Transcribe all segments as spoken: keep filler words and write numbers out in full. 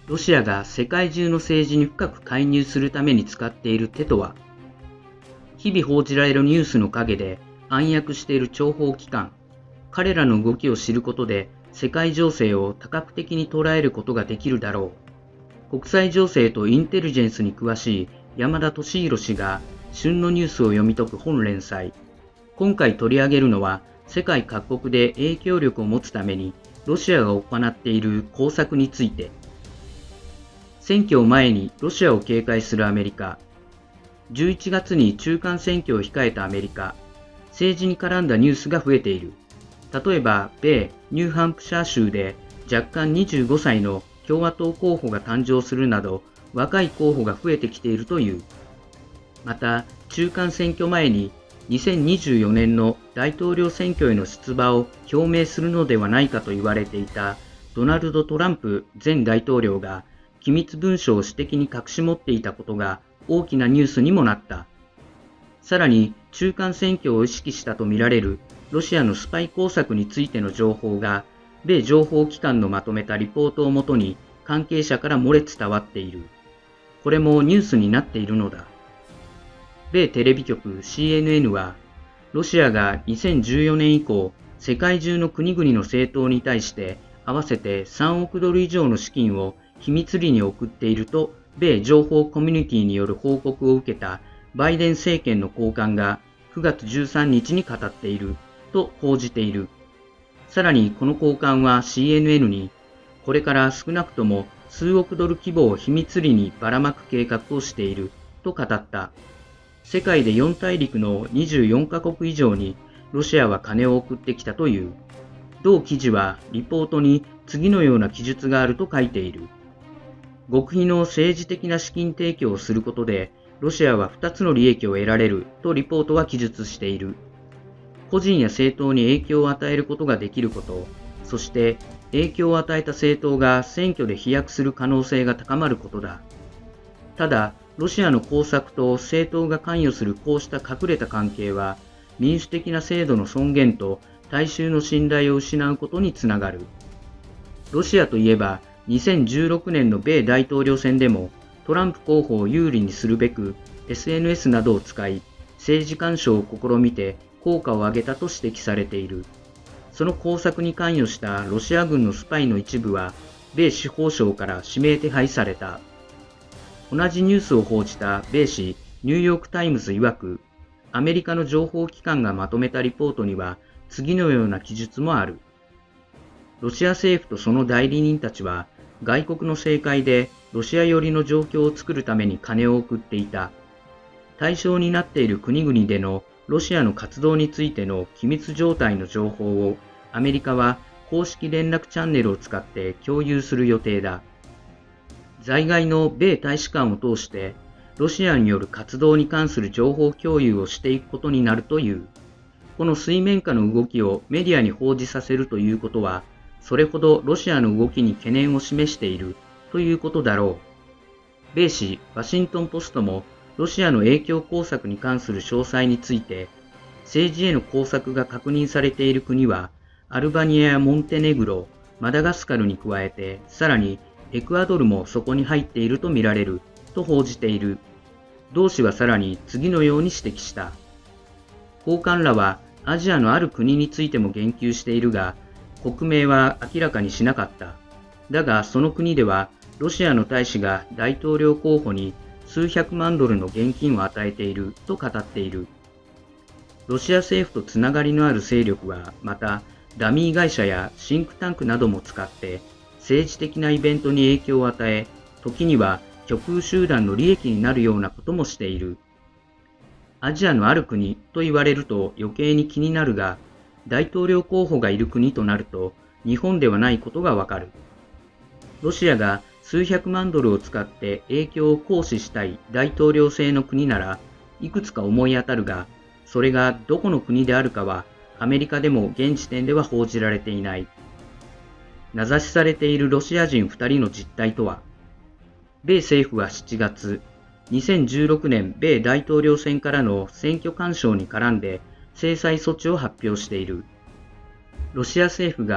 ロシアが世界中の政治に深く介入するために使っている手とは。日々報じられるニュースの陰で暗躍している諜報機関、彼らの動きを知ることで世界情勢を多角的に捉えることができるだろう。国際情勢とインテリジェンスに詳しい山田俊弘氏が旬のニュースを読み解く本連載。今回取り上げるのは世界各国で影響力を持つためにロシアが行っている工作について。選挙を前にロシアを警戒するアメリカ。じゅういちがつに中間選挙を控えたアメリカ。政治に絡んだニュースが増えている。例えば、米ニューハンプシャー州で若干にじゅうごさいの共和党候補が誕生するなど、若い候補が増えてきているという。また、中間選挙前ににせんにじゅうよねんの大統領選挙への出馬を表明するのではないかと言われていたドナルド・トランプ前大統領が機密文書を私的に隠し持っていたことが大きなニュースにもなった。さらに中間選挙を意識したとみられるロシアのスパイ工作についての情報が米情報機関のまとめたリポートをもとに関係者から漏れ伝わっている。これもニュースになっているのだ。米テレビ局 シーエヌエヌ は、ロシアがにせんじゅうよねん以降、世界中の国々の政党に対して合わせてさんおくドル以上の資金を秘密裏に送っていると、米情報コミュニティによる報告を受けたバイデン政権の高官がくがつじゅうさんにちに語っていると報じている。さらにこの高官は シーエヌエヌ に、これから少なくとも数億ドル規模を秘密裏にばらまく計画をしていると語った。世界でよん大陸のにじゅうよんカ国以上にロシアは金を送ってきたという。同記事はリポートに次のような記述があると書いている。極秘の政治的な資金提供をすることでロシアはふたつの利益を得られるとリポートは記述している。個人や政党に影響を与えることができること、そして影響を与えた政党が選挙で飛躍する可能性が高まることだ。ただ、ロシアの工作と政党が関与するこうした隠れた関係は、民主的な制度の尊厳と大衆の信頼を失うことにつながる。ロシアといえば、にせんじゅうろくねんの米大統領選でも、トランプ候補を有利にするべく、エスエヌエス などを使い、政治干渉を試みて効果を上げたと指摘されている。その工作に関与したロシア軍のスパイの一部は、米司法省から指名手配された。同じニュースを報じた米紙ニューヨークタイムズ曰く、アメリカの情報機関がまとめたリポートには次のような記述もある。ロシア政府とその代理人たちは外国の政界でロシア寄りの状況を作るために金を送っていた。対象になっている国々でのロシアの活動についての機密状態の情報をアメリカは公式連絡チャンネルを使って共有する予定だ。在外の米大使館を通して、ロシアによる活動に関する情報共有をしていくことになるという。この水面下の動きをメディアに報じさせるということは、それほどロシアの動きに懸念を示しているということだろう。米紙ワシントンポストも、ロシアの影響工作に関する詳細について、政治への工作が確認されている国は、アルバニアやモンテネグロ、マダガスカルに加えて、さらにエクアドルもそこに入っているとみられると報じている。同紙はさらに次のように指摘した。高官らはアジアのある国についても言及しているが、国名は明らかにしなかった。だがその国ではロシアの大使が大統領候補に数百万ドルの現金を与えていると語っている。ロシア政府とつながりのある勢力はまたダミー会社やシンクタンクなども使って政治的なイベントに影響を与え、時には極右集団の利益になるようなこともしている。アジアのある国と言われると余計に気になるが、大統領候補がいる国となると日本ではないことがわかる。ロシアが数百万ドルを使って影響を行使したい大統領制の国ならいくつか思い当たるが、それがどこの国であるかはアメリカでも現時点では報じられていない。名指しされているロシア人ふたりの実態とは。米政府はしちがつ、にせんじゅうろくねん米大統領選からの選挙干渉に絡んで制裁措置を発表している。ロシア政府が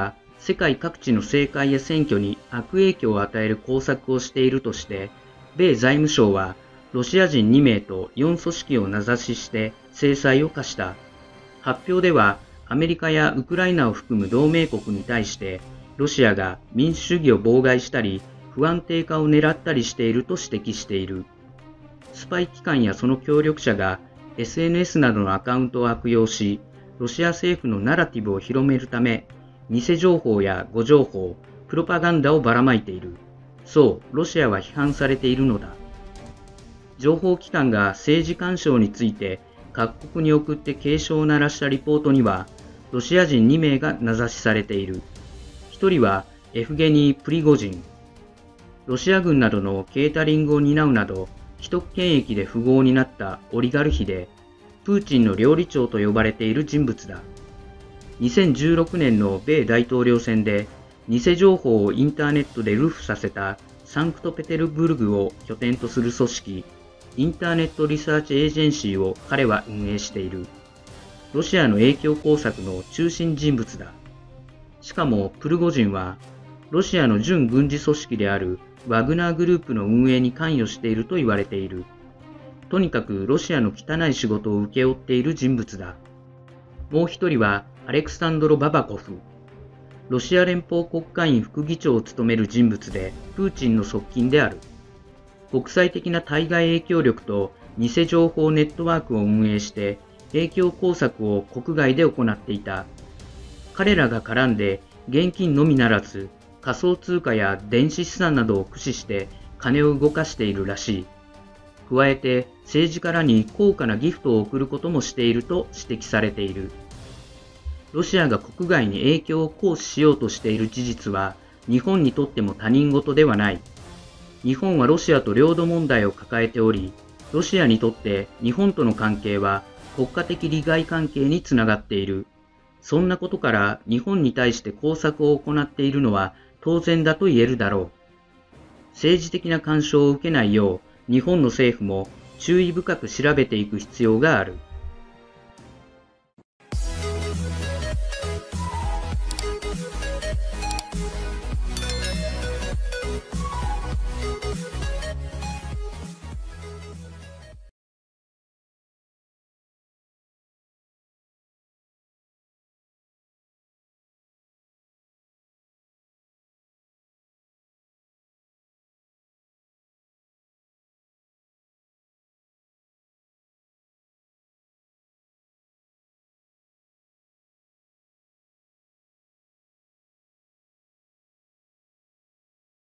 世界各地の政界や選挙に悪影響を与える工作をしているとして、米財務省はロシア人にめいとよん組織を名指しして制裁を科した。発表では、アメリカやウクライナを含む同盟国に対して、ロシアが民主主義を妨害したり、不安定化を狙ったりしていると指摘している。スパイ機関やその協力者が エスエヌエス などのアカウントを悪用し、ロシア政府のナラティブを広めるため、偽情報や誤情報、プロパガンダをばらまいている。そう、ロシアは批判されているのだ。情報機関が政治干渉について各国に送って警鐘を鳴らしたリポートには、ロシア人にめいが名指しされている。ひとりはエフゲニー・プリゴジン。ロシア軍などのケータリングを担うなど、既得権益で富豪になったオリガルヒで、プーチンの料理長と呼ばれている人物だ。にせんじゅうろくねんの米大統領選で、偽情報をインターネットで流布させたサンクトペテルブルグを拠点とする組織、インターネットリサーチエージェンシーを彼は運営している。ロシアの影響工作の中心人物だ。しかもプルゴジンは、ロシアの準軍事組織であるワグナーグループの運営に関与していると言われている。とにかくロシアの汚い仕事を請け負っている人物だ。もう一人はアレクサンドロ・ババコフ。ロシア連邦国会院副議長を務める人物で、プーチンの側近である。国際的な対外影響力と偽情報ネットワークを運営して、影響工作を国外で行っていた。彼らが絡んで、現金のみならず、仮想通貨や電子資産などを駆使して金を動かしているらしい。加えて政治家らに高価なギフトを贈ることもしていると指摘されている。ロシアが国外に影響を行使しようとしている事実は日本にとっても他人事ではない。日本はロシアと領土問題を抱えており、ロシアにとって日本との関係は国家的利害関係につながっている。そんなことから日本に対して工作を行っているのは当然だと言えるだろう。政治的な干渉を受けないよう日本の政府も注意深く調べていく必要がある。